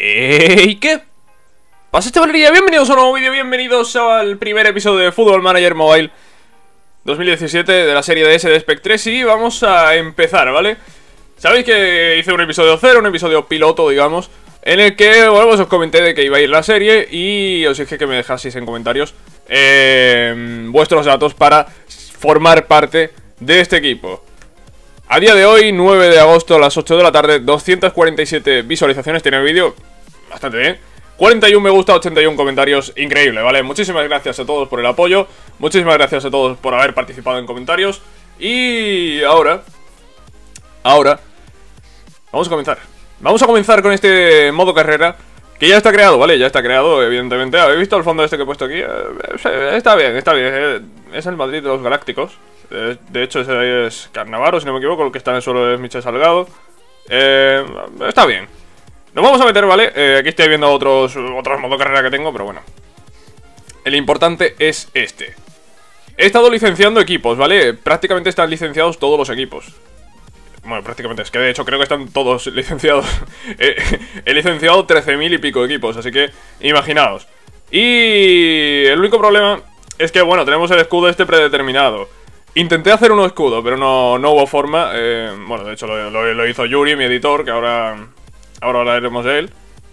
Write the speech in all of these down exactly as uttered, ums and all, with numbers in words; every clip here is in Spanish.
¿Y qué pasa, chavalería? Bienvenidos a un nuevo vídeo, bienvenidos al primer episodio de Football Manager Mobile dos mil diecisiete de la serie de S de Spec tres. Y vamos a empezar, ¿vale? Sabéis que hice un episodio cero, un episodio piloto, digamos, en el que, bueno, pues os comenté de que iba a ir la serie y os dije que me dejaseis en comentarios eh, vuestros datos para formar parte de este equipo. A día de hoy, nueve de agosto a las ocho de la tarde, doscientas cuarenta y siete visualizaciones tiene el vídeo, bastante bien. cuarenta y uno me gusta, ochenta y uno comentarios, increíble, ¿vale? Muchísimas gracias a todos por el apoyo, muchísimas gracias a todos por haber participado en comentarios. Y ahora, ahora, vamos a comenzar. Vamos a comenzar con este modo carrera, que ya está creado, ¿vale? Ya está creado, evidentemente. ¿Habéis visto el fondo este que he puesto aquí? Eh, está bien, está bien. Es el Madrid de los Galácticos. De hecho, ese es Carnavaro, si no me equivoco. El que está en el suelo es Michel Salgado. eh, Está bien. Nos vamos a meter, ¿vale? Eh, aquí estoy viendo otros, otros modos carrera que tengo, pero bueno. El importante es este. He estado licenciando equipos, ¿vale? Prácticamente están licenciados todos los equipos. Bueno, prácticamente, es que de hecho creo que están todos licenciados. he, he licenciado trece mil y pico equipos, así que imaginaos. Y el único problema es que, bueno, tenemos el escudo este predeterminado. Intenté hacer un escudo, pero no, no hubo forma. eh, Bueno, de hecho lo, lo, lo hizo Yuri, mi editor, que ahora Ahora hablaremos de él.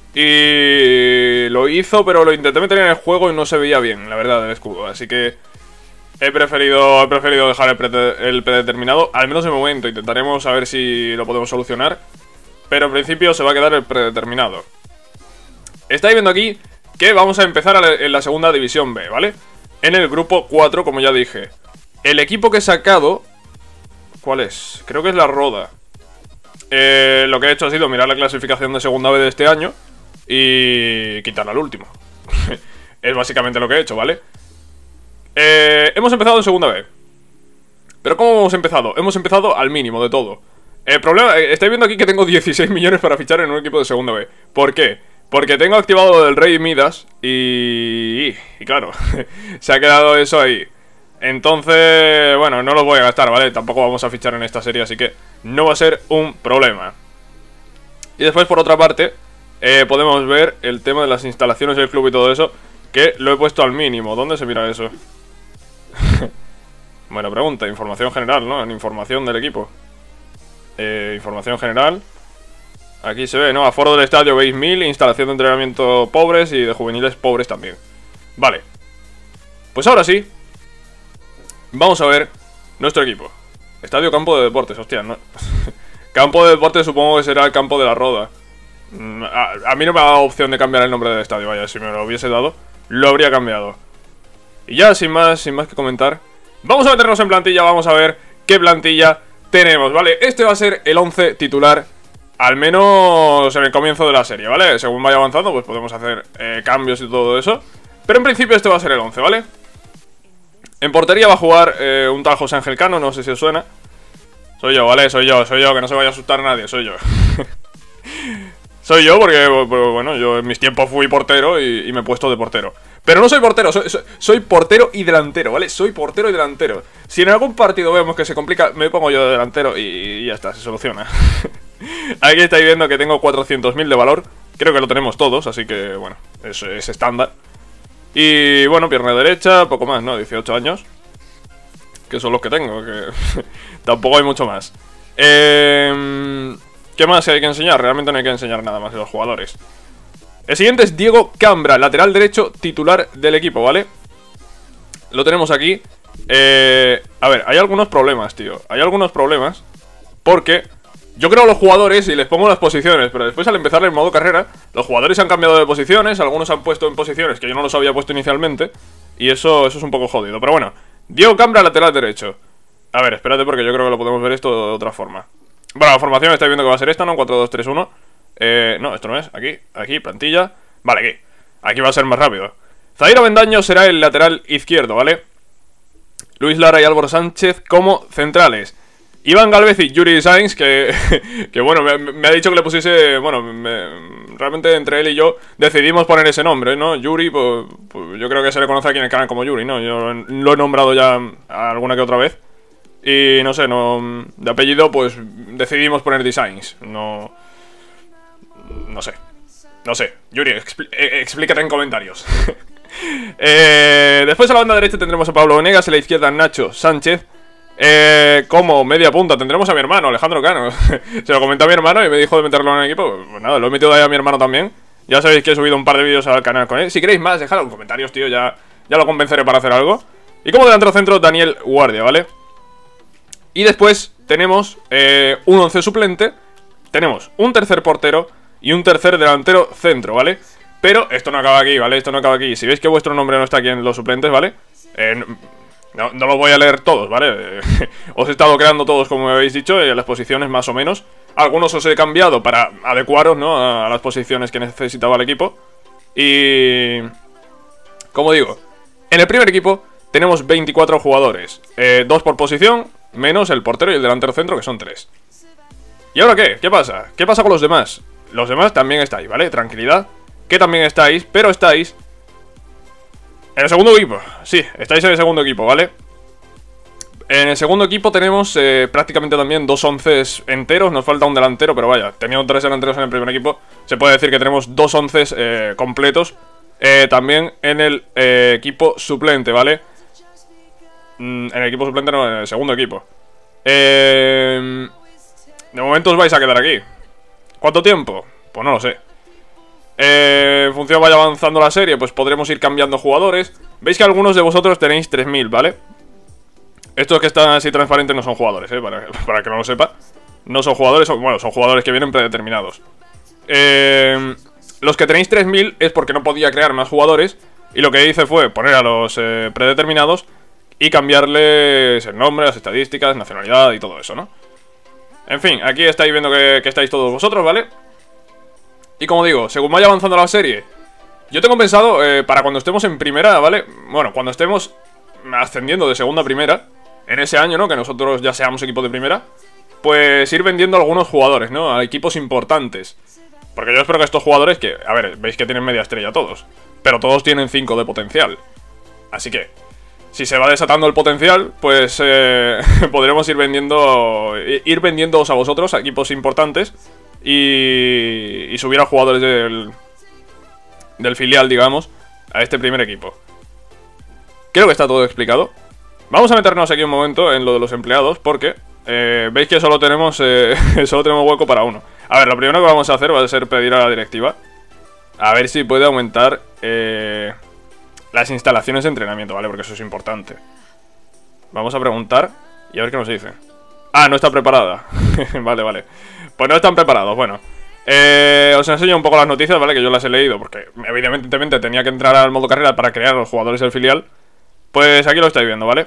Y lo hizo, pero lo intenté meter en el juego y no se veía bien, la verdad, el escudo. Así que he preferido, he preferido dejar el, pre el predeterminado, al menos de momento. Intentaremos a ver si lo podemos solucionar, pero en principio se va a quedar el predeterminado. Estáis viendo aquí que vamos a empezar a la, en la segunda división B, ¿vale? En el grupo cuatro, como ya dije. El equipo que he sacado, ¿cuál es? Creo que es la Roda. Eh, lo que he hecho ha sido mirar la clasificación de segunda B de este año y quitarla al último. Es básicamente lo que he hecho, ¿vale? Eh, hemos empezado en segunda B. Pero ¿cómo hemos empezado? Hemos empezado al mínimo de todo. El problema, eh, estáis viendo aquí que tengo dieciséis millones para fichar en un equipo de segunda B. ¿Por qué? Porque tengo activado lo del Rey Midas y... Y claro, se ha quedado eso ahí. Entonces, bueno, no los voy a gastar, ¿vale? Tampoco vamos a fichar en esta serie, así que no va a ser un problema. Y después, por otra parte, eh, podemos ver el tema de las instalaciones del club y todo eso, que lo he puesto al mínimo. ¿Dónde se mira eso? Buena pregunta. Información general, ¿no? En información del equipo. Eh, información general. Aquí se ve, ¿no? Aforo del estadio veis mil, instalación de entrenamiento pobres y de juveniles pobres también. Vale. Pues ahora sí. Vamos a ver nuestro equipo. Estadio Campo de Deportes, hostia, ¿no? Campo de Deportes supongo que será el campo de la Roda. a, a mí no me ha dado opción de cambiar el nombre del estadio, vaya, si me lo hubiese dado, lo habría cambiado. Y ya, sin más, sin más que comentar, vamos a meternos en plantilla, vamos a ver qué plantilla tenemos, ¿vale? Este va a ser el once titular, al menos en el comienzo de la serie, ¿vale? Según vaya avanzando, pues podemos hacer eh, cambios y todo eso. Pero en principio este va a ser el once, ¿vale? En portería va a jugar eh, un tal José Ángel Cano, no sé si os suena. Soy yo, ¿vale? Soy yo, soy yo, que no se vaya a asustar a nadie, soy yo. Soy yo porque, bueno, yo en mis tiempos fui portero y, y me he puesto de portero. Pero no soy portero, soy, soy, soy portero y delantero, ¿vale? Soy portero y delantero. Si en algún partido vemos que se complica, me pongo yo de delantero y, y ya está, se soluciona. Aquí estáis viendo que tengo cuatrocientos mil de valor. Creo que lo tenemos todos, así que, bueno, es, es estándar. Y bueno, pierna derecha, poco más, ¿no? dieciocho años. Que son los que tengo, que tampoco hay mucho más. Eh, ¿Qué más hay que enseñar? Realmente no hay que enseñar nada más de los jugadores. El siguiente es Diego Cambra, lateral derecho titular del equipo, ¿vale? Lo tenemos aquí. eh, A ver, hay algunos problemas, tío. Hay algunos problemas porque yo creo los jugadores y les pongo las posiciones, pero después al empezar el modo carrera, los jugadores han cambiado de posiciones, algunos han puesto en posiciones que yo no los había puesto inicialmente, y eso, eso es un poco jodido. Pero bueno, Diego Cambra, lateral derecho. A ver, espérate porque yo creo que lo podemos ver esto de otra forma. Bueno, la formación estáis viendo que va a ser esta, ¿no? cuatro dos tres uno. eh, No, esto no es, aquí, aquí, plantilla. Vale, aquí, aquí va a ser más rápido. Zaire Avendaño será el lateral izquierdo, ¿vale? Luis Lara y Álvaro Sánchez como centrales. Iván Galvez y Yuri Sainz, que, que bueno, me, me ha dicho que le pusiese, bueno, me, realmente entre él y yo decidimos poner ese nombre, ¿no? Yuri, pues, pues yo creo que se le conoce aquí en el canal como Yuri, ¿no? Yo lo he nombrado ya alguna que otra vez. Y no sé, no, de apellido pues decidimos poner Designs, no, no sé. No sé, Yuri, expl eh, explícate en comentarios. eh, Después a la banda derecha tendremos a Pablo Venegas, a la izquierda Nacho Sánchez. Eh, como media punta tendremos a mi hermano, Alejandro Cano. Se lo comenté a mi hermano y me dijo de meterlo en el equipo. Pues nada, lo he metido ahí a mi hermano también. Ya sabéis que he subido un par de vídeos al canal con él. Si queréis más, dejadlo en comentarios, tío, ya, ya lo convenceré para hacer algo. Y como delantero centro, Daniel Guardia, ¿vale? Y después tenemos eh, un once suplente. Tenemos un tercer portero y un tercer delantero centro, ¿vale? Pero esto no acaba aquí, ¿vale? Esto no acaba aquí. Si veis que vuestro nombre no está aquí en los suplentes, ¿vale? Eh, no, no los voy a leer todos, ¿vale? Os he estado creando todos, como me habéis dicho, en las posiciones más o menos. Algunos os he cambiado para adecuaros, ¿no? A, a las posiciones que necesitaba el equipo. Y... como digo, en el primer equipo tenemos veinticuatro jugadores. Eh, dos por posición, menos el portero y el delantero centro, que son tres. ¿Y ahora qué? ¿Qué pasa? ¿Qué pasa con los demás? Los demás también estáis, ¿vale? Tranquilidad, que también estáis, pero estáis en el segundo equipo. Sí, estáis en el segundo equipo, ¿vale? En el segundo equipo tenemos eh, prácticamente también dos onces enteros. Nos falta un delantero, pero vaya, teniendo tres delanteros en el primer equipo, se puede decir que tenemos dos onces eh, completos. eh, También en el eh, equipo suplente, ¿vale? Mm, en el equipo suplente no, en el segundo equipo. Eh... De momento os vais a quedar aquí. ¿Cuánto tiempo? Pues no lo sé. eh, En función vaya avanzando la serie, pues podremos ir cambiando jugadores. Veis que algunos de vosotros tenéis tres mil, ¿vale? Estos que están así transparentes no son jugadores, ¿eh? Para, para que no lo sepa. No son jugadores, son, bueno, son jugadores que vienen predeterminados. eh, Los que tenéis tres mil es porque no podía crear más jugadores. Y lo que hice fue poner a los eh, predeterminados y cambiarles el nombre, las estadísticas, nacionalidad y todo eso, ¿no? En fin, aquí estáis viendo que, que estáis todos vosotros, ¿vale? Y como digo, según vaya avanzando la serie, yo tengo pensado, eh, para cuando estemos en primera, ¿vale? Bueno, cuando estemos ascendiendo de segunda a primera, en ese año, ¿no? Que nosotros ya seamos equipo de primera, pues ir vendiendo algunos jugadores, ¿no? A equipos importantes. Porque yo espero que estos jugadores, que, a ver, veis que tienen media estrella todos, pero todos tienen cinco de potencial. Así que... si se va desatando el potencial, pues eh, podremos ir vendiendo ir vendiéndoos a vosotros a equipos importantes y, y subir a jugadores del, del filial, digamos, a este primer equipo. Creo que está todo explicado. Vamos a meternos aquí un momento en lo de los empleados, porque eh, veis que solo tenemos, eh, solo tenemos hueco para uno. A ver, lo primero que vamos a hacer va a ser pedir a la directiva a ver si puede aumentar... Eh, las instalaciones de entrenamiento, ¿vale? Porque eso es importante. Vamos a preguntar y a ver qué nos dice. Ah, no está preparada. Vale, vale. Pues no están preparados, bueno. Eh, os enseño un poco las noticias, ¿vale? Que yo las he leído porque evidentemente tenía que entrar al modo carrera para crear los jugadores del filial. Pues aquí lo estáis viendo, ¿vale?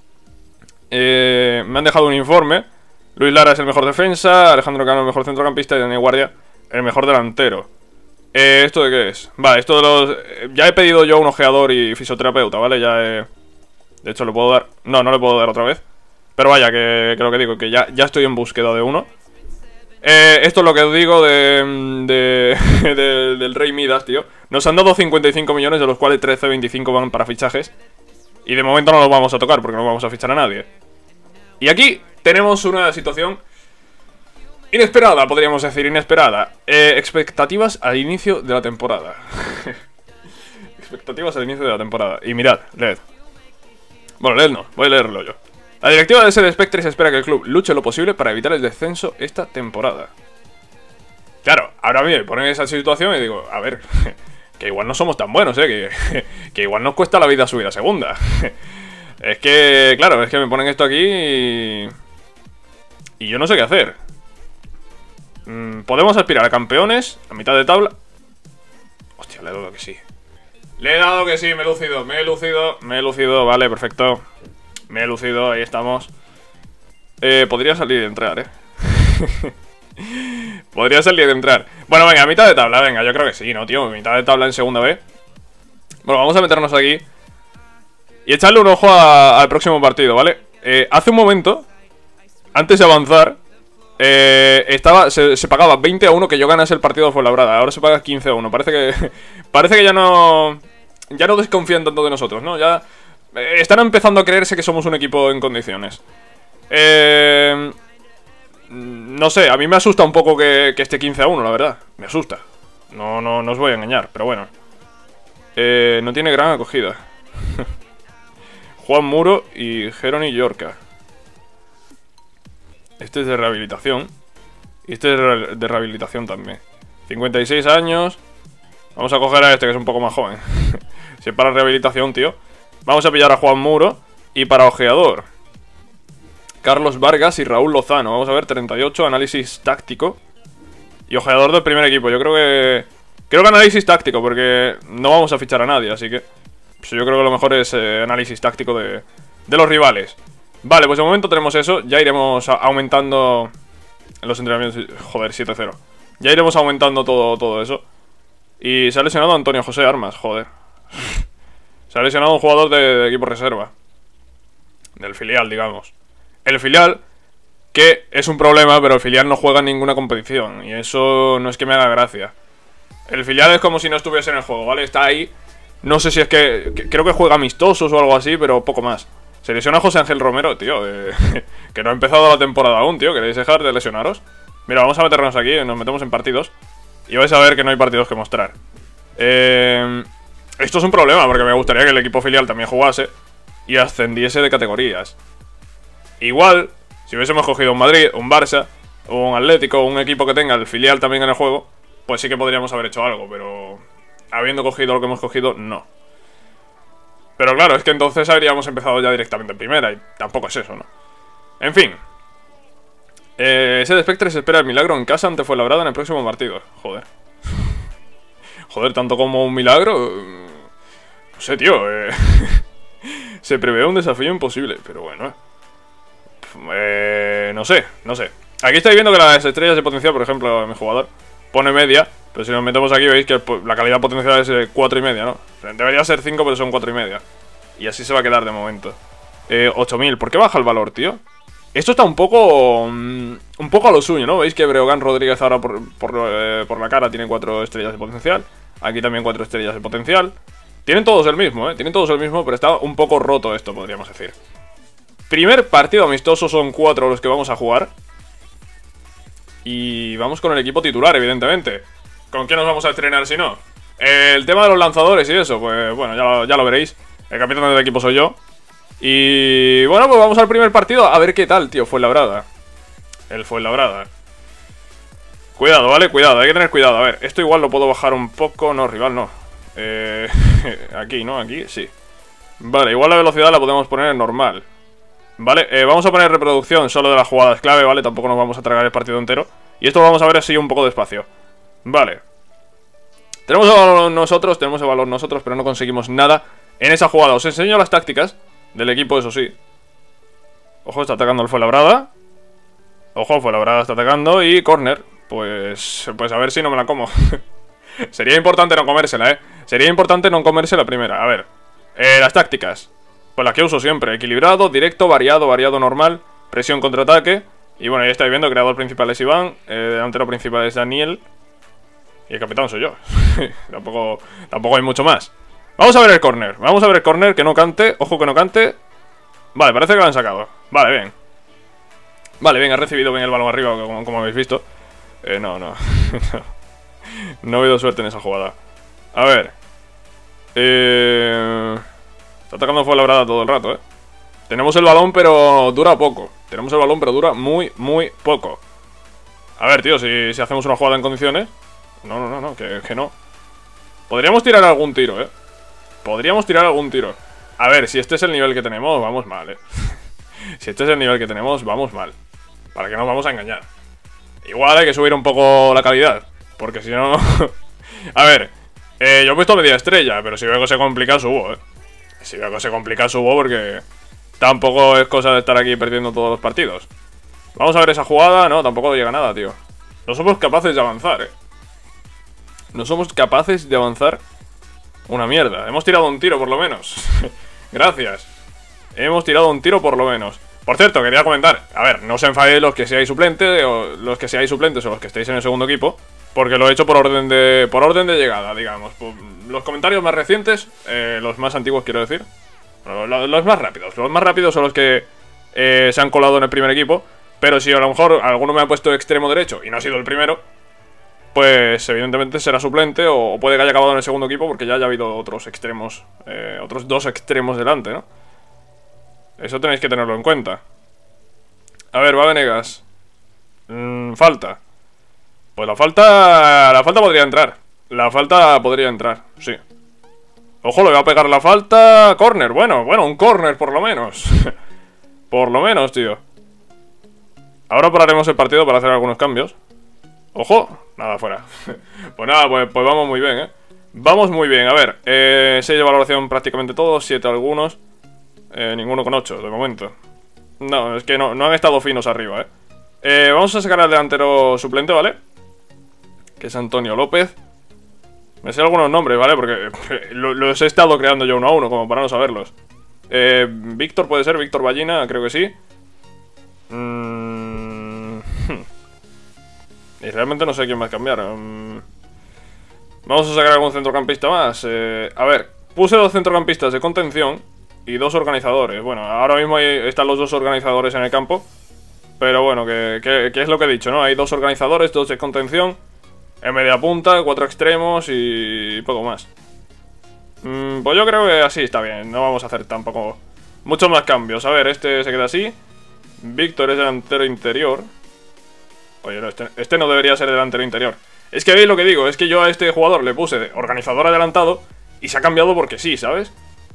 Eh, me han dejado un informe. Luis Lara es el mejor defensa, Alejandro Cano el mejor centrocampista y Daniel Guardia el mejor delantero. Eh, ¿Esto de qué es? Vale, esto de los... Eh, ya he pedido yo un ojeador y fisioterapeuta, ¿vale? Ya he... De hecho, ¿le puedo dar? No, no le puedo dar otra vez. Pero vaya, que, que lo que digo, que ya, ya estoy en búsqueda de uno. Eh, esto es lo que os digo de, de, de, del Rey Midas, tío. Nos han dado cincuenta y cinco millones, de los cuales trece, veinticinco van para fichajes. Y de momento no los vamos a tocar, porque no vamos a fichar a nadie. Y aquí tenemos una situación... inesperada, podríamos decir, inesperada. eh, Expectativas al inicio de la temporada. Expectativas al inicio de la temporada. Y mirad, leed. Bueno, leed no, voy a leerlo yo. La directiva de S D Spectres espera que el club luche lo posible para evitar el descenso esta temporada. Claro, ahora me ponen en esa situación y digo, a ver, que igual no somos tan buenos, eh Que, que igual nos cuesta la vida subir a segunda. Es que, claro, es que me ponen esto aquí y... y yo no sé qué hacer. Podemos aspirar a campeones a mitad de tabla. Hostia, le he dado que sí. Le he dado que sí, me he lucido, me he lucido, me he lucido, vale, perfecto. Me he lucido, ahí estamos. Eh, podría salir y entrar, eh. Podría salir y entrar. Bueno, venga, a mitad de tabla, venga, yo creo que sí, ¿no, tío? Mitad de tabla en segunda B. Bueno, vamos a meternos aquí y echarle un ojo a, al próximo partido, ¿vale? Eh, hace un momento, antes de avanzar, Eh, estaba, se, se pagaba veinte a uno que yo ganase el partido de Fuenlabrada. Ahora se paga quince a uno. Parece que parece que ya no ya no desconfían tanto de nosotros, ¿no? Ya eh, están empezando a creerse que somos un equipo en condiciones. Eh, no sé, a mí me asusta un poco que, que esté quince a uno, la verdad. Me asusta. No, no, no os voy a engañar, pero bueno. Eh, no tiene gran acogida. Juan Muro y Jeroni Yorca. Este es de rehabilitación. Y este es de, re de rehabilitación también. cincuenta y seis años. Vamos a coger a este que es un poco más joven. Si es para rehabilitación, tío. Vamos a pillar a Juan Muro. Y para ojeador, Carlos Vargas y Raúl Lozano. Vamos a ver, treinta y ocho, análisis táctico. Y ojeador del primer equipo. Yo creo que... Creo que análisis táctico, porque no vamos a fichar a nadie, así que... Pues yo creo que lo mejor es eh, análisis táctico de, de los rivales. Vale, pues de momento tenemos eso. Ya iremos aumentando los entrenamientos. Joder, siete cero. Ya iremos aumentando todo, todo eso. Y se ha lesionado Antonio José Armas, joder. Se ha lesionado un jugador de, de equipo reserva. Del filial, digamos. El filial, que es un problema, pero el filial no juega en ninguna competición. Y eso no es que me haga gracia. El filial es como si no estuviese en el juego, ¿vale? Está ahí. No sé si es que, que creo que juega amistosos o algo así, pero poco más. Se lesiona José Ángel Romero, tío. Eh, que no ha empezado la temporada aún, tío. ¿Queréis dejar de lesionaros? Mira, vamos a meternos aquí, nos metemos en partidos. Y vais a ver que no hay partidos que mostrar. Eh, esto es un problema, porque me gustaría que el equipo filial también jugase y ascendiese de categorías. Igual, si hubiésemos cogido un Madrid, un Barça, o un Atlético, un equipo que tenga el filial también en el juego, pues sí que podríamos haber hecho algo, pero... Habiendo cogido lo que hemos cogido, no. Pero claro, es que entonces habríamos empezado ya directamente en primera, y tampoco es eso, ¿no? En fin. Eh, ese de Spectre se espera el milagro en casa ante Fuenlabrada en el próximo partido. Joder. Joder, tanto como un milagro... No sé, tío. Eh... se prevé un desafío imposible, pero bueno. Eh... No sé, no sé. Aquí estáis viendo que las estrellas de potencial, por ejemplo, mi jugador pone media, pero si nos metemos aquí veis que la calidad potencial es cuatro y media, ¿no? Debería ser cinco, pero son cuatro y media. Y así se va a quedar de momento. Eh, ocho mil. ¿Por qué baja el valor, tío? Esto está un poco... Um, un poco a lo suyo, ¿no? Veis que Breogán Rodríguez ahora por, por, eh, por la cara tiene cuatro estrellas de potencial. Aquí también cuatro estrellas de potencial. Tienen todos el mismo, ¿eh? Tienen todos el mismo, pero está un poco roto esto, podríamos decir. Primer partido amistoso, son cuatro los que vamos a jugar. Y vamos con el equipo titular, evidentemente. ¿Con quién nos vamos a estrenar si no? Eh, el tema de los lanzadores y eso, pues bueno, ya lo, ya lo veréis. El capitán del equipo soy yo. Y bueno, pues vamos al primer partido. A ver qué tal, tío, Fuenlabrada. El Fuenlabrada. Cuidado, ¿vale? Cuidado, hay que tener cuidado. A ver, esto igual lo puedo bajar un poco. No, rival, no. Eh, aquí, ¿no? Aquí, sí. Vale, igual la velocidad la podemos poner en normal. Vale, eh, vamos a poner reproducción solo de las jugadas clave, ¿vale? Tampoco nos vamos a tragar el partido entero. Y esto lo vamos a ver así un poco despacio. Vale. Tenemos el balón nosotros, tenemos el balón nosotros, pero no conseguimos nada en esa jugada. Os enseño las tácticas del equipo, eso sí. Ojo, está atacando el Fuenlabrada. Ojo, Fuenlabrada está atacando. Y córner. Pues, pues a ver si no me la como. Sería importante no comérsela, ¿eh? Sería importante no comerse la primera. A ver, eh, las tácticas. Pues las que uso siempre. Equilibrado, directo, variado, variado normal. Presión, contraataque. Y bueno, ya estáis viendo, el creador principal es Iván. El delantero principal es Daniel. Y el capitán soy yo. tampoco, tampoco hay mucho más. Vamos a ver el córner. Vamos a ver el córner, que no cante. Ojo que no cante. Vale, parece que lo han sacado. Vale, bien. Vale, bien, ha recibido bien el balón arriba, como, como habéis visto. Eh, no, no. No he habido suerte en esa jugada. A ver. Eh... Está atacando Fuenlabrada todo el rato, eh. Tenemos el balón, pero dura poco. Tenemos el balón, pero dura muy, muy poco. A ver, tío, si, si hacemos una jugada en condiciones. No, no, no, no, que, que no. Podríamos tirar algún tiro, eh. Podríamos tirar algún tiro. A ver, si este es el nivel que tenemos, vamos mal, eh. Si este es el nivel que tenemos, vamos mal. ¿Para qué nos vamos a engañar? Igual hay que subir un poco la calidad, porque si no... A ver, eh, yo he puesto media estrella, pero si veo que se complica, subo, eh. Si veo que se complica, subo, porque tampoco es cosa de estar aquí perdiendo todos los partidos. Vamos a ver esa jugada. No, tampoco llega nada, tío. No somos capaces de avanzar, eh. No somos capaces de avanzar una mierda. Hemos tirado un tiro, por lo menos. Gracias. Hemos tirado un tiro, por lo menos. Por cierto, quería comentar. A ver, no os enfadéis los que seáis suplentes, o los que seáis suplentes o los que estéis en el segundo equipo, porque lo he hecho por orden de por orden de llegada, digamos. Los comentarios más recientes, eh, los más antiguos quiero decir, los más rápidos. Los más rápidos son los que eh, se han colado en el primer equipo. Pero si a lo mejor alguno me ha puesto extremo derecho y no ha sido el primero, pues evidentemente será suplente o, o puede que haya acabado en el segundo equipo porque ya haya habido otros extremos, eh, otros dos extremos delante, ¿no? Eso tenéis que tenerlo en cuenta. A ver, va Venegas. Mm, falta. Pues la falta... La falta podría entrar. La falta podría entrar, sí. Ojo, le va a pegar la falta. Corner, bueno, bueno, un corner por lo menos. Por lo menos, tío. Ahora pararemos el partido para hacer algunos cambios. Ojo, nada, fuera. Pues nada, pues, pues vamos muy bien, ¿eh? Vamos muy bien, a ver, eh, seis de valoración prácticamente todos, siete algunos, eh, ninguno con ocho, de momento. No, es que no, no han estado finos arriba, ¿eh? eh Vamos a sacar al delantero suplente, ¿vale? Que es Antonio López. Me sé algunos nombres, ¿vale? Porque los he estado creando yo uno a uno, como para no saberlos. eh, Víctor puede ser, Víctor Ballina, creo que sí. mm... Y realmente no sé quién más cambiar. um... Vamos a sacar algún centrocampista más. eh, A ver, puse dos centrocampistas de contención y dos organizadores. Bueno, ahora mismo hay, están los dos organizadores en el campo. Pero bueno, que, que, que es lo que he dicho, ¿no? Hay dos organizadores, dos de contención, en media punta, cuatro extremos y poco más. mm, Pues yo creo que así está bien. No vamos a hacer tampoco muchos más cambios. A ver, este se queda así. Víctor es delantero interior. Oye, no, este, este no debería ser delantero interior. Es que veis lo que digo, es que yo a este jugador le puse de organizador adelantado y se ha cambiado porque sí, ¿sabes?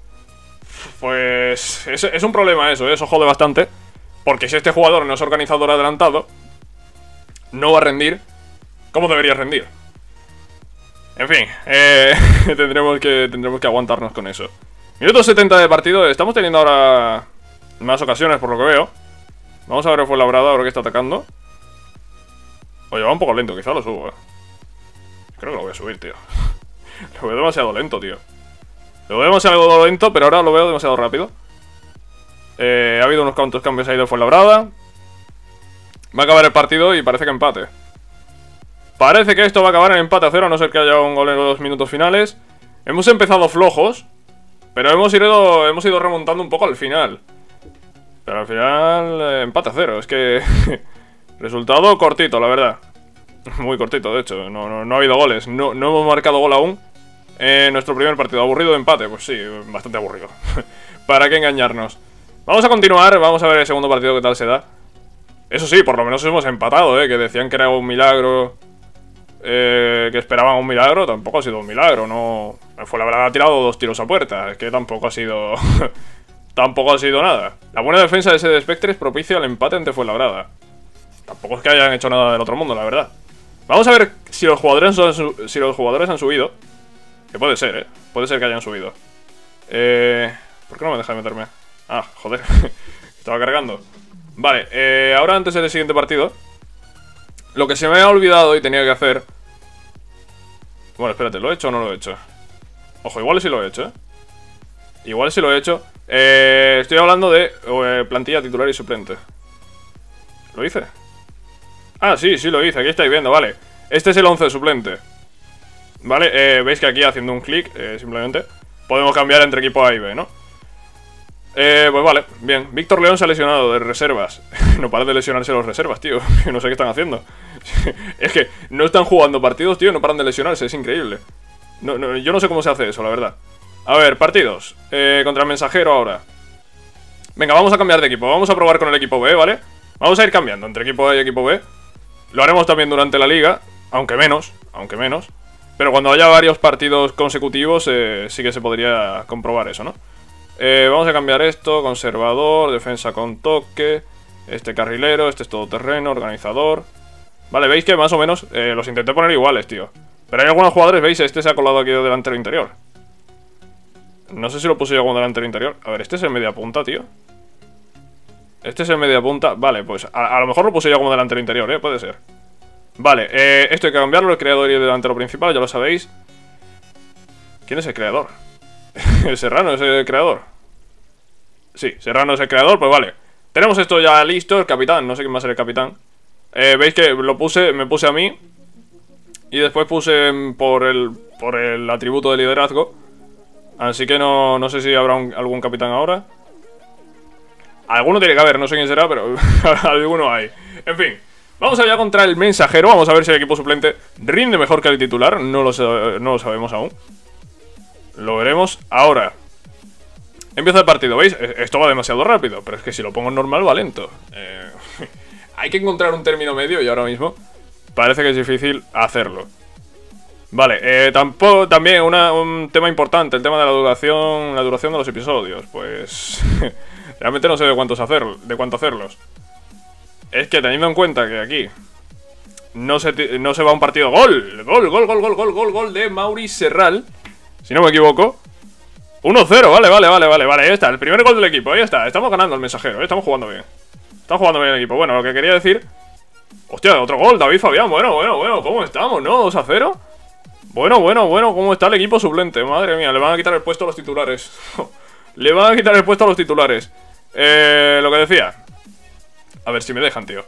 Pues es, es un problema eso, ¿eh? Eso jode bastante. Porque si este jugador no es organizador adelantado, no va a rendir como debería rendir. En fin, eh, tendremos, que, tendremos que aguantarnos con eso. Minuto setenta de partido, estamos teniendo ahora más ocasiones por lo que veo. Vamos a ver el Fuenlabrada ahora que está atacando. Oye, va un poco lento, quizá lo subo, eh. Creo que lo voy a subir, tío. Lo veo demasiado lento, tío. Lo veo demasiado lento, pero ahora lo veo demasiado rápido. eh, Ha habido unos cuantos cambios ahí de Fuenlabrada. Va a acabar el partido y parece que empate. Parece que esto va a acabar en empate a cero, a no ser que haya un gol en los minutos finales. Hemos empezado flojos, pero hemos ido, hemos ido remontando un poco al final. Pero al final, eh, empate a cero. Es que... resultado cortito, la verdad. Muy cortito, de hecho. No, no, no ha habido goles. No, no hemos marcado gol aún. En eh, nuestro primer partido. ¿Aburrido de empate? Pues sí, bastante aburrido. ¿Para qué engañarnos? Vamos a continuar. Vamos a ver el segundo partido qué tal se da. Eso sí, por lo menos hemos empatado, ¿eh? Que decían que era un milagro. Eh, que esperaban un milagro. Tampoco ha sido un milagro, no... Fue la verdad, ha tirado dos tiros a puerta. Es que tampoco ha sido... tampoco ha sido nada. La buena defensa de ese de Spectres propicia el empate ante Fuenlabrada. Tampoco es que hayan hecho nada del otro mundo, la verdad. Vamos a ver si los jugadores han, si los jugadores han subido. Que puede ser, ¿eh? Puede ser que hayan subido. Eh... ¿Por qué no me deja de meterme? Ah, joder. Estaba cargando. Vale, eh, ahora antes del siguiente partido, lo que se me ha olvidado y tenía que hacer... Bueno, espérate, ¿lo he hecho o no lo he hecho? Ojo, igual sí lo he hecho, ¿eh? Igual sí lo he hecho. eh, Estoy hablando de eh, plantilla titular y suplente. ¿Lo hice? Ah, sí, sí lo hice, aquí estáis viendo, vale. Este es el once suplente. Vale, eh, veis que aquí haciendo un clic, eh, simplemente podemos cambiar entre equipo A y B, ¿no? Eh, pues vale, bien. Víctor León se ha lesionado de reservas. No paran de lesionarse los reservas, tío. No sé qué están haciendo. Es que no están jugando partidos, tío. No paran de lesionarse, es increíble. no, no, Yo no sé cómo se hace eso, la verdad. A ver, partidos, eh, contra el Mensajero ahora. Venga, vamos a cambiar de equipo. Vamos a probar con el equipo B, ¿vale? Vamos a ir cambiando entre equipo A y equipo B. Lo haremos también durante la liga. Aunque menos, aunque menos. Pero cuando haya varios partidos consecutivos, eh, sí que se podría comprobar eso, ¿no? Eh, vamos a cambiar esto, conservador, defensa con toque, este carrilero, este es todoterreno, organizador. Vale, veis que más o menos eh, los intenté poner iguales, tío. Pero hay algunos jugadores, veis, este se ha colado aquí de delantero interior. No sé si lo puse yo como delantero interior. A ver, este es el media punta, tío. Este es el media punta, vale, pues a, a lo mejor lo puse yo como delantero interior, eh, puede ser. Vale, eh, esto hay que cambiarlo, el creador y el delantero principal, ya lo sabéis. ¿Quién es el creador? ¿El Serrano es el creador? Sí, Serrano es el creador, pues vale. Tenemos esto ya listo, el capitán, no sé quién va a ser el capitán. eh, Veis que lo puse, me puse a mí. Y después puse por el, por el atributo de liderazgo. Así que no, no sé si habrá un, algún capitán ahora. Alguno tiene que haber, no sé quién será, pero alguno hay. En fin, Vamos allá contra el Mensajero. Vamos a ver si el equipo suplente rinde mejor que el titular. No lo, no lo sabemos aún. Lo veremos ahora. Empieza el partido, ¿veis? Esto va demasiado rápido, pero es que si lo pongo en normal va lento. Eh, hay que encontrar un término medio y ahora mismo parece que es difícil hacerlo. Vale, eh, tampoco, también una, un tema importante, el tema de la duración, la duración de los episodios. Pues realmente no sé de cuántos hacer, de cuánto hacerlos. Es que teniendo en cuenta que aquí no se, no se va un partido. ¡Gol! ¡Gol, gol, gol, gol, gol, gol, gol de Mauri Serral! Si no me equivoco. uno cero, vale, vale, vale, vale, vale, ahí está, el primer gol del equipo, ahí está, estamos ganando el Mensajero, ¿eh? Estamos jugando bien. Estamos jugando bien el equipo, bueno, lo que quería decir. Hostia, otro gol, David Fabián, bueno, bueno, bueno, ¿cómo estamos, no? dos a cero. Bueno, bueno, bueno, ¿cómo está el equipo suplente? Madre mía, le van a quitar el puesto a los titulares. Le van a quitar el puesto a los titulares. Eh, lo que decía. A ver si me dejan, tío.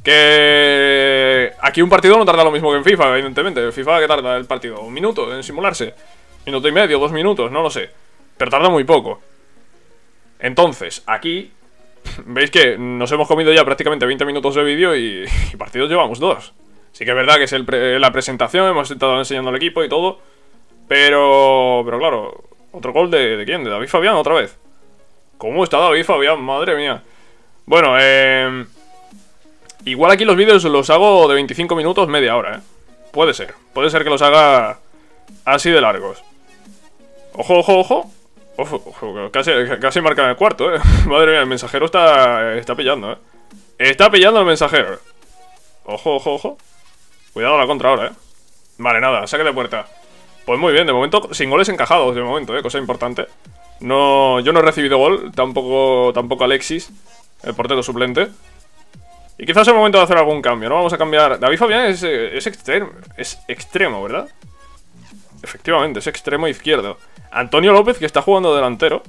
Que aquí un partido no tarda lo mismo que en FIFA, evidentemente. En FIFA, ¿qué tarda el partido? ¿Un minuto en simularse? Minuto y medio, dos minutos, no lo sé. Pero tarda muy poco. Entonces, aquí veis que nos hemos comido ya prácticamente veinte minutos de vídeo y, y partidos llevamos dos. Sí que es verdad que es el pre la presentación, hemos estado enseñando al equipo y todo. Pero, pero claro, otro gol de, ¿de quién? ¿De David Fabián otra vez? ¿Cómo está David Fabián? Madre mía. Bueno, eh... igual aquí los vídeos los hago de veinticinco minutos, media hora, ¿eh? Puede ser, puede ser que los haga así de largos. Ojo, ojo, ojo. Ojo, ojo, casi, casi marcan el cuarto, eh. Madre mía, el Mensajero está, está pillando, eh. Está pillando el Mensajero. Ojo, ojo, ojo. Cuidado a la contra ahora, eh. Vale, nada, saque de puerta. Pues muy bien, de momento, sin goles encajados, de momento, eh. Cosa importante. No, yo no he recibido gol, tampoco, tampoco Alexis, el portero suplente. Y quizás es el momento de hacer algún cambio, ¿no? Vamos a cambiar. David Fabián es, es, extremo, es extremo, ¿verdad? Efectivamente, es extremo izquierdo. Antonio López, que está jugando delantero.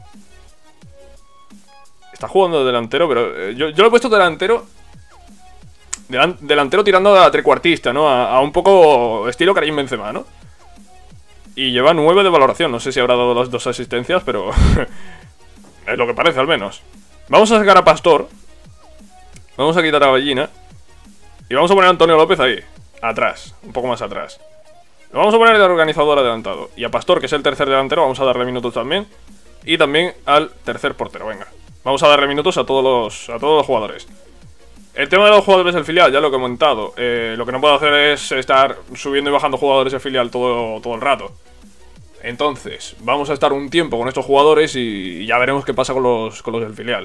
Está jugando delantero, pero eh, yo, yo lo he puesto delantero. Delan, delantero tirando a trecuartista, ¿no? A, a un poco estilo Karim Benzema, ¿no? Y lleva nueve de valoración. No sé si habrá dado las dos asistencias, pero es lo que parece al menos. Vamos a sacar a Pastor. Vamos a quitar a Ballina. Y vamos a poner a Antonio López ahí, atrás, un poco más atrás. Lo vamos a poner de organizador adelantado. Y a Pastor, que es el tercer delantero, vamos a darle minutos también. Y también al tercer portero, venga. Vamos a darle minutos a todos los, a todos los jugadores. El tema de los jugadores del filial, ya lo he comentado. eh, Lo que no puedo hacer es estar subiendo y bajando jugadores del filial todo, todo el rato. Entonces, vamos a estar un tiempo con estos jugadores y ya veremos qué pasa con los, con los del filial.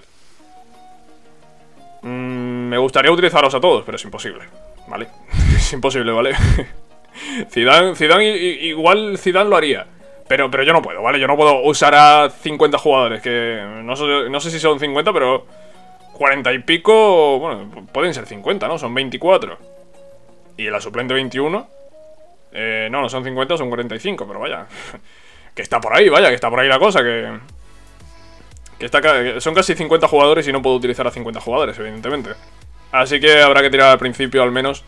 mm, Me gustaría utilizarlos a todos, pero es imposible, ¿vale? Es imposible, ¿vale? Zidane, Zidane, igual Zidane lo haría, pero, pero yo no puedo, ¿vale? Yo no puedo usar a cincuenta jugadores, que no sé, no sé si son cincuenta, pero cuarenta y pico, bueno, pueden ser cincuenta, ¿no? Son veinticuatro. Y la suplente veintiuno. Eh, no, no son cincuenta, son cuarenta y cinco, pero vaya. Que está por ahí, vaya, que está por ahí la cosa, que... Que está, que son casi cincuenta jugadores y no puedo utilizar a cincuenta jugadores, evidentemente. Así que habrá que tirar al principio, al menos,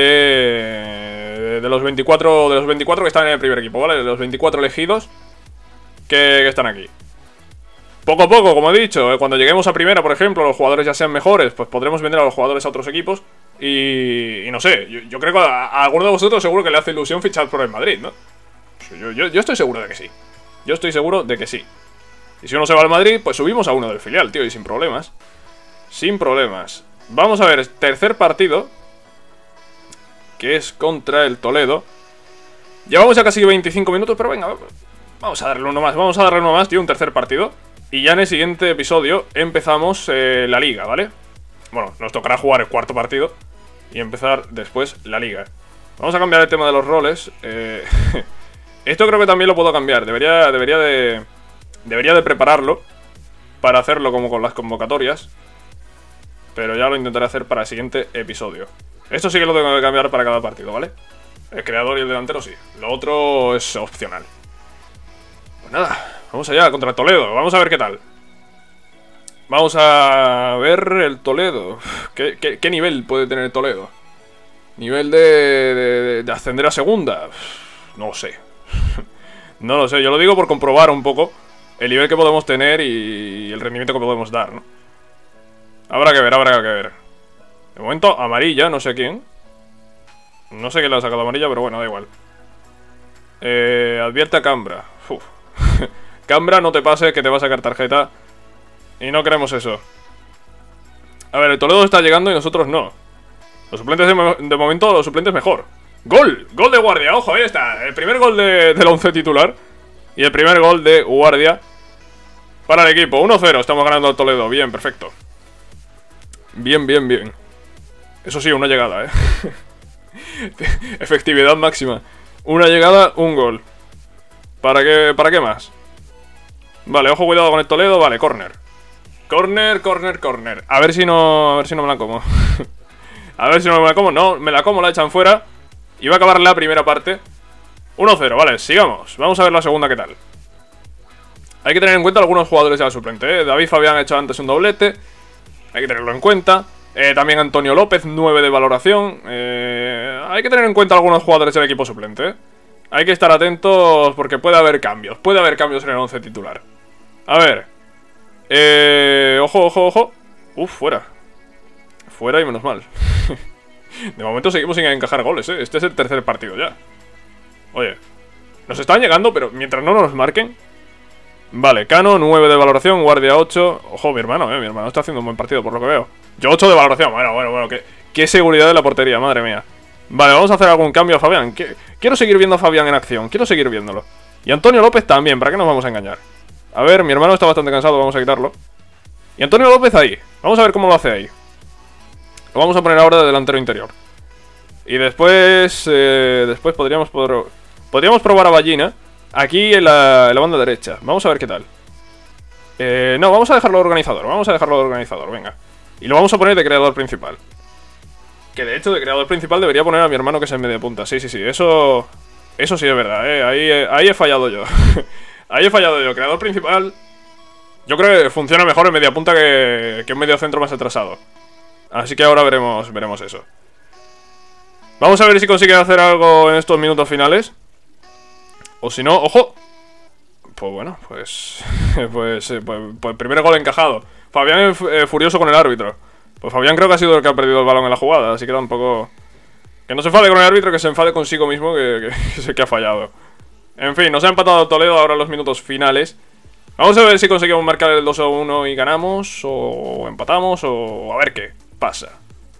de... De los veinticuatro, de los veinticuatro que están en el primer equipo, ¿vale? De los veinticuatro elegidos que, que están aquí. Poco a poco, como he dicho, eh, cuando lleguemos a primera, por ejemplo, los jugadores ya sean mejores, pues podremos vender a los jugadores a otros equipos. Y, y no sé, yo, yo creo que a, a alguno de vosotros seguro que le hace ilusión fichar por el Madrid, ¿no? Yo, yo, yo estoy seguro de que sí. Yo estoy seguro de que sí. Y si uno se va al Madrid, pues subimos a uno del filial, tío, y sin problemas. Sin problemas. Vamos a ver, tercer partido, que es contra el Toledo. Llevamos ya casi veinticinco minutos, pero venga, vamos a darle uno más, vamos a darle uno más, tío, un tercer partido. Y ya en el siguiente episodio empezamos eh, la liga, ¿vale? Bueno, nos tocará jugar el cuarto partido y empezar después la liga. Vamos a cambiar el tema de los roles. eh, Esto creo que también lo puedo cambiar. Debería, debería de... Debería de prepararlo para hacerlo como con las convocatorias, pero ya lo intentaré hacer para el siguiente episodio. Esto sí que lo tengo que cambiar para cada partido, ¿vale? El creador y el delantero sí. Lo otro es opcional. Pues nada, vamos allá contra el Toledo. Vamos a ver qué tal. Vamos a ver el Toledo. ¿Qué, qué, qué nivel puede tener el Toledo? ¿Nivel de, de, de ascender a segunda? No lo sé. No lo sé, yo lo digo por comprobar un poco el nivel que podemos tener y el rendimiento que podemos dar, ¿no? Habrá que ver, habrá que ver. De momento, amarilla, no sé quién. No sé quién le ha sacado amarilla, pero bueno, da igual. Eh, advierte a Cambra. Uf. Cambra, no te pases, que te va a sacar tarjeta. Y no queremos eso. A ver, el Toledo está llegando y nosotros no. Los suplentes de, mo de momento, los suplentes mejor. ¡Gol! ¡Gol de Guardia! ¡Ojo, ahí está! El primer gol de, del once titular. Y el primer gol de Guardia para el equipo. uno cero, estamos ganando al Toledo. Bien, perfecto. Bien, bien, bien. Eso sí, una llegada, ¿eh? Efectividad máxima. Una llegada, un gol. ¿Para qué, ¿Para qué más? Vale, ojo, cuidado con el Toledo. Vale, córner. Córner, córner, córner. A ver si no... A ver si no me la como. A ver si no me la como. No, me la como, la echan fuera. Y va a acabar la primera parte. uno cero, vale, sigamos. Vamos a ver la segunda qué tal. Hay que tener en cuenta algunos jugadores de la suplente, ¿eh? David Fabián ha hecho antes un doblete. Hay que tenerlo en cuenta. eh, También Antonio López, nueve de valoración. eh, Hay que tener en cuenta algunos jugadores del equipo suplente, ¿eh? Hay que estar atentos porque puede haber cambios. Puede haber cambios en el once titular. A ver eh, Ojo, ojo, ojo. Uf, fuera. Fuera y menos mal. De momento seguimos sin encajar goles, ¿eh? Este es el tercer partido ya. Oye, nos están llegando, pero mientras no nos marquen. Vale, Cano, nueve de valoración, Guardia ocho. Ojo, mi hermano, eh, mi hermano está haciendo un buen partido por lo que veo. Yo ocho de valoración, bueno, bueno, bueno, qué, qué seguridad de la portería, madre mía. Vale, vamos a hacer algún cambio a Fabián. Quiero seguir viendo a Fabián en acción, quiero seguir viéndolo. Y Antonio López también, ¿para qué nos vamos a engañar? A ver, mi hermano está bastante cansado, vamos a quitarlo. Y Antonio López ahí, vamos a ver cómo lo hace ahí. Lo vamos a poner ahora de delantero interior. Y después, eh, después podríamos, poder, podríamos probar a Ballina aquí en la, en la banda derecha. Vamos a ver qué tal. eh, No, vamos a dejarlo de organizador. Vamos a dejarlo de organizador, venga. Y lo vamos a poner de creador principal. Que de hecho de creador principal debería poner a mi hermano que es en media punta. Sí, sí, sí, eso Eso sí es verdad, eh. Ahí, eh, ahí he fallado yo. Ahí he fallado yo, creador principal. Yo creo que funciona mejor en media punta que, que en medio centro más atrasado. Así que ahora veremos, veremos eso. Vamos a ver si consigue hacer algo en estos minutos finales. O si no, ¡ojo! Pues bueno, pues... Pues, eh, pues, pues primer gol encajado. Fabián es eh, furioso con el árbitro. Pues Fabián creo que ha sido el que ha perdido el balón en la jugada. Así que tampoco... Que no se enfade con el árbitro, que se enfade consigo mismo, que, que es el que ha fallado. En fin, nos ha empatado Toledo ahora en los minutos finales. Vamos a ver si conseguimos marcar el dos a uno y ganamos, o empatamos, o a ver qué pasa.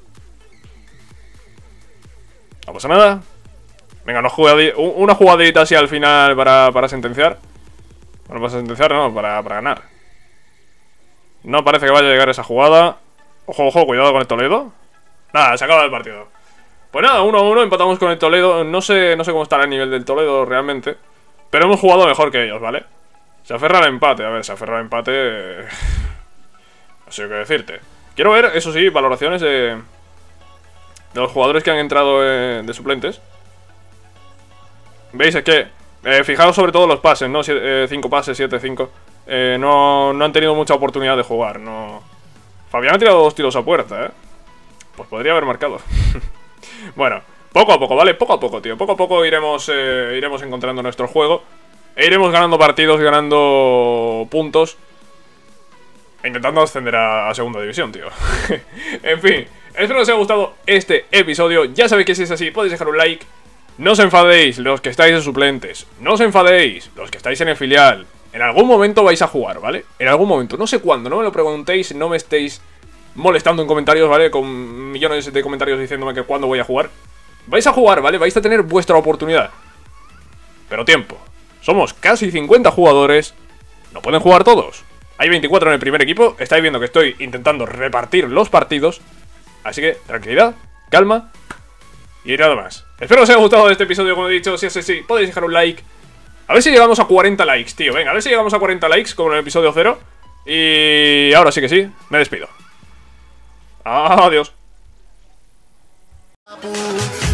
No pasa nada. Venga, una jugadita, una jugadita así al final para, para sentenciar. Bueno, para sentenciar no, para, para ganar. No parece que vaya a llegar esa jugada. Ojo, ojo, cuidado con el Toledo. Nada, se acaba el partido. Pues nada, uno a uno, empatamos con el Toledo. No sé, no sé cómo estará el nivel del Toledo realmente, pero hemos jugado mejor que ellos, ¿vale? Se aferra al empate, a ver, se aferra al empate. No sé qué decirte. Quiero ver, eso sí, valoraciones de... de los jugadores que han entrado eh, de suplentes. ¿Veis? Es que eh, fijaos sobre todo los pases, ¿no? cinco pases, siete, cinco. eh, no, no han tenido mucha oportunidad de jugar, no. Fabián ha tirado dos tiros a puerta, ¿eh? Pues podría haber marcado. Bueno, poco a poco, ¿vale? Poco a poco, tío. Poco a poco iremos, eh, iremos encontrando nuestro juego. E iremos ganando partidos, ganando puntos. E intentando ascender a, a segunda división, tío. En fin, espero que os haya gustado este episodio. Ya sabéis que si es así, podéis dejar un like. No os enfadéis, los que estáis en suplentes. No os enfadéis, los que estáis en el filial. En algún momento vais a jugar, ¿vale? En algún momento, no sé cuándo, no me lo preguntéis. No me estéis molestando en comentarios, ¿vale? Con millones de comentarios diciéndome que cuándo voy a jugar. Vais a jugar, ¿vale? Vais a tener vuestra oportunidad. Pero tiempo. Somos casi cincuenta jugadores. No pueden jugar todos. Hay veinticuatro en el primer equipo. Estáis viendo que estoy intentando repartir los partidos. Así que, tranquilidad, calma y nada más. Espero que os haya gustado este episodio, como he dicho. Si es así, podéis dejar un like. A ver si llegamos a cuarenta likes, tío. Venga, a ver si llegamos a cuarenta likes, como en el episodio cero. Y ahora sí que sí, me despido. Adiós.